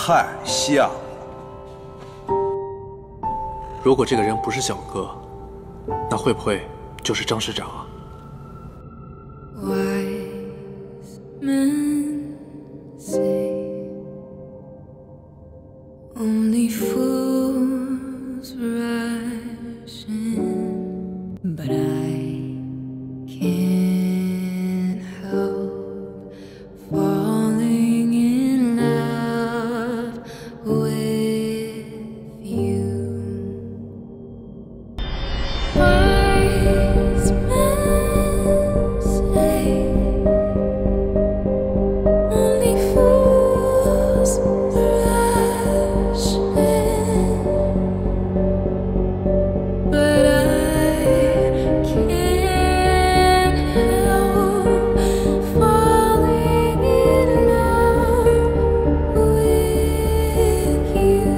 太像了。 如果这个人不是小哥，那会不会就是张市长啊？ Wise men say only fools rush in, but I can't help falling in love with you. Wise men say only fools rush in, but I can't help falling in love with you.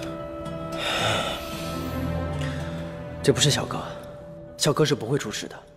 这不是小哥，小哥是不会出事的。